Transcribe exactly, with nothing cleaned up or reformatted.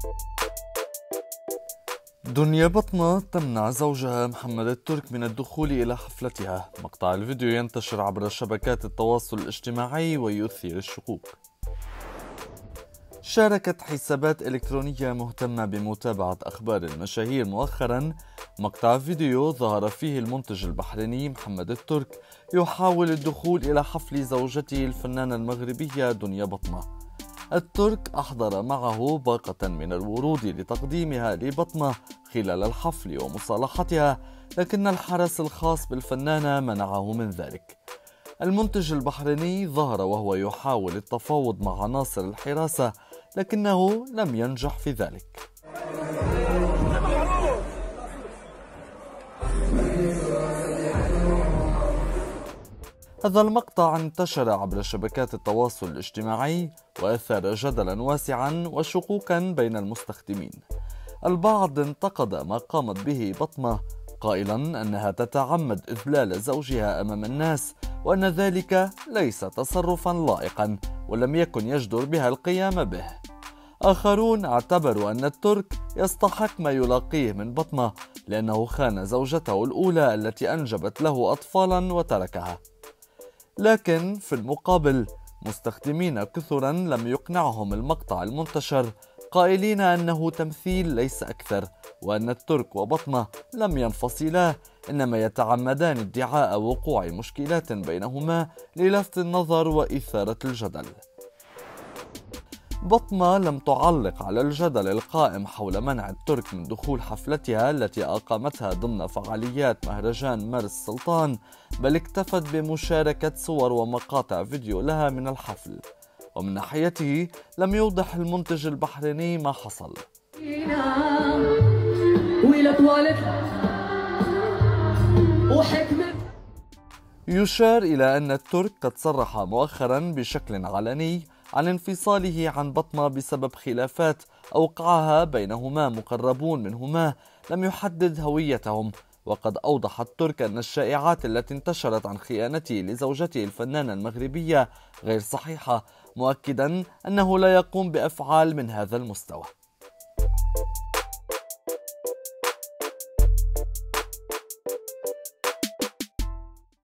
دنيا بطمة تمنع زوجها محمد الترك من الدخول إلى حفلتها. مقطع الفيديو ينتشر عبر شبكات التواصل الاجتماعي ويثير الشكوك. شاركت حسابات إلكترونية مهتمة بمتابعة أخبار المشاهير مؤخرا مقطع فيديو ظهر فيه المنتج البحريني محمد الترك يحاول الدخول إلى حفل زوجته الفنانة المغربية دنيا بطمة. الترك أحضر معه باقة من الورود لتقديمها لبطمة خلال الحفل ومصالحتها، لكن الحرس الخاص بالفنانة منعه من ذلك. المنتج البحريني ظهر وهو يحاول التفاوض مع عناصر الحراسة، لكنه لم ينجح في ذلك. هذا المقطع انتشر عبر شبكات التواصل الاجتماعي وأثار جدلا واسعا وشكوكا بين المستخدمين. البعض انتقد ما قامت به بطمة قائلا أنها تتعمد إذلال زوجها أمام الناس، وأن ذلك ليس تصرفا لائقا ولم يكن يجدر بها القيام به. آخرون اعتبروا أن الترك يستحق ما يلاقيه من بطمة لأنه خان زوجته الأولى التي أنجبت له أطفالا وتركها. لكن في المقابل مستخدمين كثرا لم يقنعهم المقطع المنتشر، قائلين أنه تمثيل ليس أكثر، وأن الترك وبطمة لم ينفصلا، إنما يتعمدان ادعاء وقوع مشكلات بينهما للفت النظر وإثارة الجدل. بطمة لم تعلق على الجدل القائم حول منع الترك من دخول حفلتها التي أقامتها ضمن فعاليات مهرجان مارس سلطان، بل اكتفت بمشاركة صور ومقاطع فيديو لها من الحفل. ومن ناحيته لم يوضح المنتج البحريني ما حصل. يشار إلى أن الترك قد صرح مؤخرا بشكل علني عن انفصاله عن بطمة بسبب خلافات أوقعها بينهما مقربون منهما لم يحدد هويتهم. وقد أوضح الترك أن الشائعات التي انتشرت عن خيانته لزوجته الفنانة المغربية غير صحيحة، مؤكدا أنه لا يقوم بأفعال من هذا المستوى.